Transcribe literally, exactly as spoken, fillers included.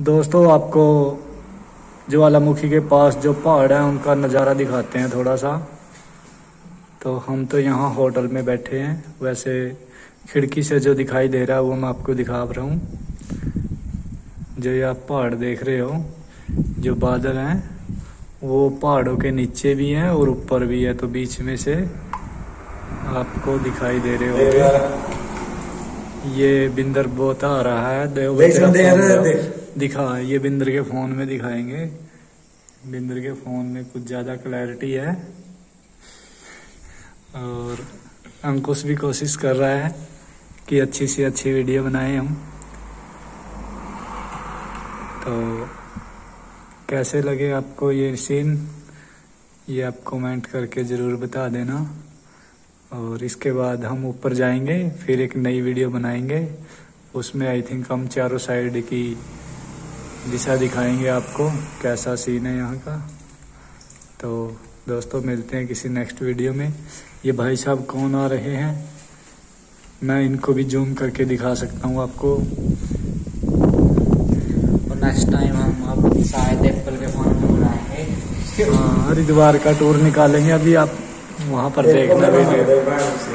दोस्तों आपको ज्वालामुखी के पास जो पहाड़ है उनका नज़ारा दिखाते हैं थोड़ा सा। तो हम तो यहाँ होटल में बैठे हैं, वैसे खिड़की से जो दिखाई दे रहा है वो मैं आपको दिखा रहा हूँ। जो ये आप पहाड़ देख रहे हो, जो बादल हैं वो पहाड़ों के नीचे भी हैं और ऊपर भी है, तो बीच में से आपको दिखाई दे रहे होंगे। ये बिंदर बोता आ रहा है, देव दिखा, ये बिंदर के फोन में दिखाएंगे। बिंदर के फोन में कुछ ज्यादा क्लैरिटी है और अंकुश भी कोशिश कर रहा है कि अच्छी से अच्छी वीडियो बनाएं हम। तो कैसे लगे आपको ये सीन, ये आप कमेंट करके ज़रूर बता देना। और इसके बाद हम ऊपर जाएंगे, फिर एक नई वीडियो बनाएंगे, उसमें आई थिंक हम चारों साइड की दिशा दिखाएंगे आपको कैसा सीन है यहाँ का। तो दोस्तों मिलते हैं किसी नेक्स्ट वीडियो में। ये भाई साहब कौन आ रहे हैं, मैं इनको भी जूम करके दिखा सकता हूँ आपको। और नेक्स्ट टाइम हम अब शायद एप्पल के फोन में बनाएंगे। हाँ, हरिद्वार का टूर निकालेंगे, अभी आप वहाँ पर देखना भी नहीं।